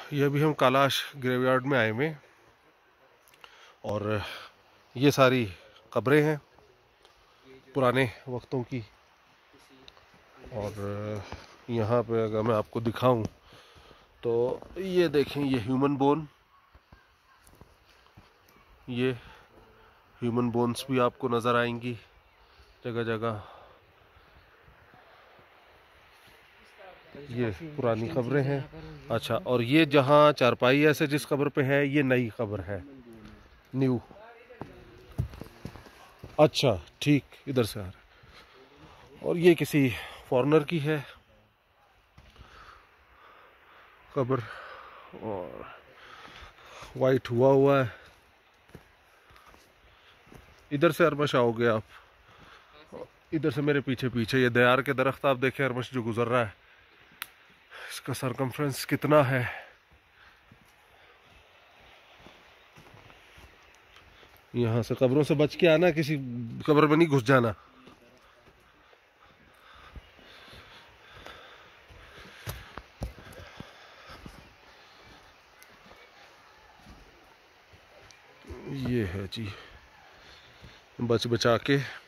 ये अभी हम कैलाश ग्रेवयार्ड में आए हुए और ये सारी कब्रें हैं पुराने वक्तों की। और यहाँ पे अगर मैं आपको दिखाऊं तो ये देखें, ये ह्यूमन बोन्स भी आपको नज़र आएंगी जगह जगह। ये पुरानी कब्रें हैं। अच्छा, और ये जहाँ चारपाई ऐसे जिस कब्र पे है, ये नई कब्र है, न्यू। अच्छा ठीक, इधर से आ रहा है। और ये किसी फॉरेनर की है कब्र, और वाइट हुआ हुआ है। इधर से अरमश आओगे आप, इधर से मेरे पीछे पीछे ये दयार के दरख्त आप देखें, अरमश जो गुजर रहा है, इसका सरकमफ्रेंस कितना है। यहाँ से कब्रों से बच के आना, किसी कब्र में नहीं घुस जाना। ये है जी, बच बचा के